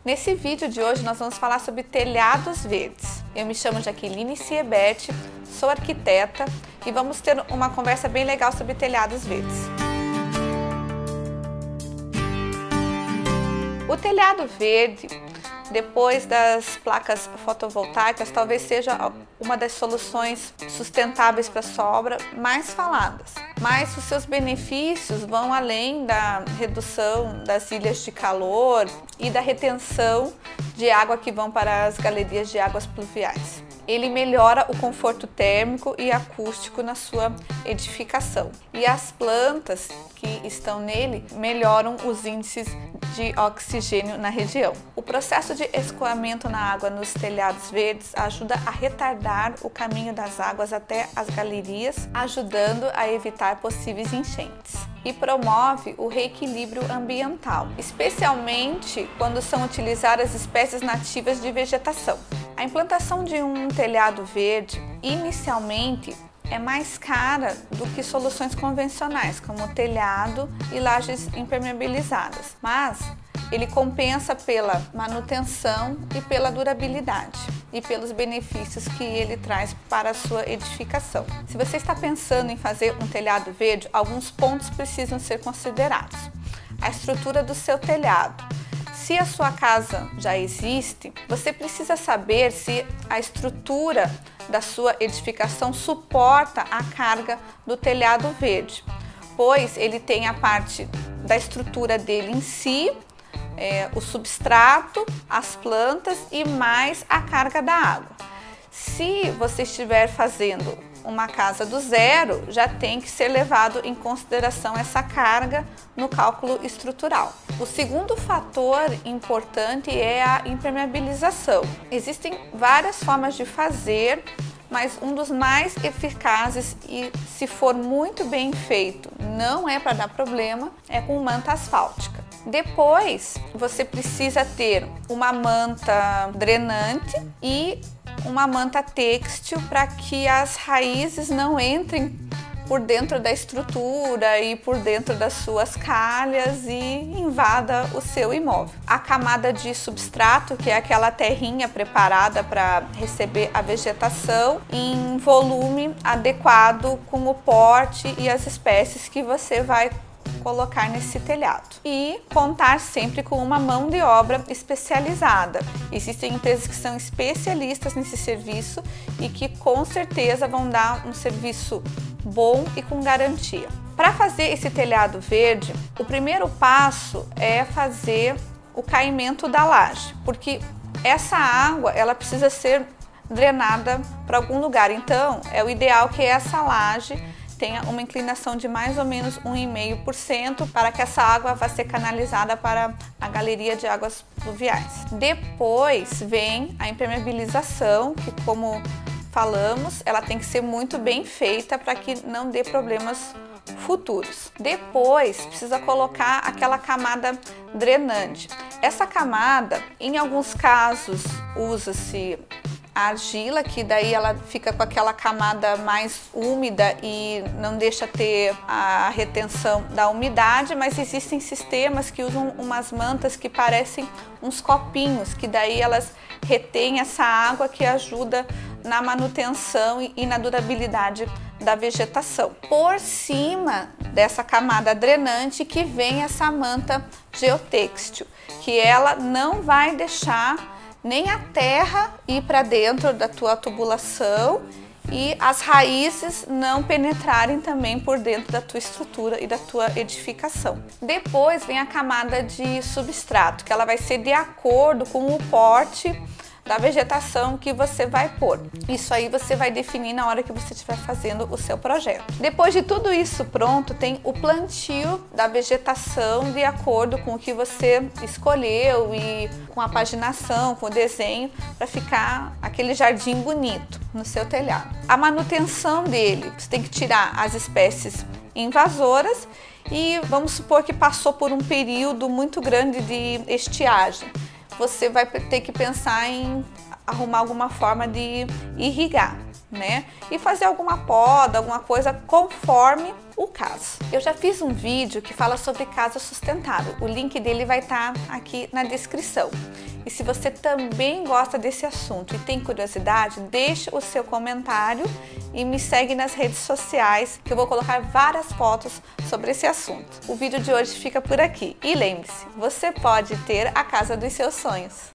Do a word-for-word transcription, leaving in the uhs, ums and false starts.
Nesse vídeo de hoje nós vamos falar sobre telhados verdes. Eu me chamo Jaqueline Siebert, sou arquiteta e vamos ter uma conversa bem legal sobre telhados verdes. O telhado verde, depois das placas fotovoltaicas, talvez seja uma das soluções sustentáveis para a sua obra mais faladas. Mas os seus benefícios vão além da redução das ilhas de calor e da retenção de água que vão para as galerias de águas pluviais. Ele melhora o conforto térmico e acústico na sua edificação. E as plantas que estão nele melhoram os índices de oxigênio na região. O processo de escoamento na água nos telhados verdes ajuda a retardar o caminho das águas até as galerias, ajudando a evitar possíveis enchentes. E promove o reequilíbrio ambiental, especialmente quando são utilizadas espécies nativas de vegetação. A implantação de um telhado verde, inicialmente, é mais cara do que soluções convencionais, como telhado e lajes impermeabilizadas, mas ele compensa pela manutenção e pela durabilidade e pelos benefícios que ele traz para a sua edificação. Se você está pensando em fazer um telhado verde, alguns pontos precisam ser considerados. A estrutura do seu telhado. Se a sua casa já existe, você precisa saber se a estrutura da sua edificação suporta a carga do telhado verde, pois ele tem a parte da estrutura dele em si, é, o substrato, as plantas e mais a carga da água. Se você estiver fazendo uma casa do zero, já tem que ser levado em consideração essa carga no cálculo estrutural. O segundo fator importante é a impermeabilização. Existem várias formas de fazer, mas um dos mais eficazes e, se for muito bem feito, não é para dar problema, é com manta asfáltica. Depois, você precisa ter uma manta drenante e uma manta têxtil para que as raízes não entrem por dentro da estrutura e por dentro das suas calhas e invada o seu imóvel. A camada de substrato, que é aquela terrinha preparada para receber a vegetação em volume adequado com o porte e as espécies que você vai colocar nesse telhado. E contar sempre com uma mão de obra especializada. Existem empresas que são especialistas nesse serviço e que com certeza vão dar um serviço bom e com garantia. Para fazer esse telhado verde, o primeiro passo é fazer o caimento da laje, porque essa água ela precisa ser drenada para algum lugar. Então, é o ideal que essa laje tenha uma inclinação de mais ou menos um vírgula cinco por cento para que essa água vá ser canalizada para a galeria de águas pluviais. Depois vem a impermeabilização, que, como falamos, ela tem que ser muito bem feita para que não dê problemas futuros. Depois precisa colocar aquela camada drenante. Essa camada, em alguns casos, usa-se a argila, que daí ela fica com aquela camada mais úmida e não deixa ter a retenção da umidade, mas existem sistemas que usam umas mantas que parecem uns copinhos, que daí elas retêm essa água que ajuda na manutenção e na durabilidade da vegetação. Por cima dessa camada drenante que vem essa manta geotêxtil, que ela não vai deixar nem a terra ir para dentro da tua tubulação e as raízes não penetrarem também por dentro da tua estrutura e da tua edificação. Depois vem a camada de substrato, que ela vai ser de acordo com o porte da vegetação que você vai pôr. Isso aí você vai definir na hora que você estiver fazendo o seu projeto. Depois de tudo isso pronto, tem o plantio da vegetação de acordo com o que você escolheu e com a paginação, com o desenho, para ficar aquele jardim bonito no seu telhado. A manutenção dele, você tem que tirar as espécies invasoras e vamos supor que passou por um período muito grande de estiagem. Você vai ter que pensar em arrumar alguma forma de irrigar. né? E fazer alguma poda, alguma coisa conforme o caso. Eu já fiz um vídeo que fala sobre casa sustentável. O link dele vai estar aqui na descrição. E se você também gosta desse assunto e tem curiosidade, deixa o seu comentário e me segue nas redes sociais, que eu vou colocar várias fotos sobre esse assunto. O vídeo de hoje fica por aqui. E lembre-se, você pode ter a casa dos seus sonhos.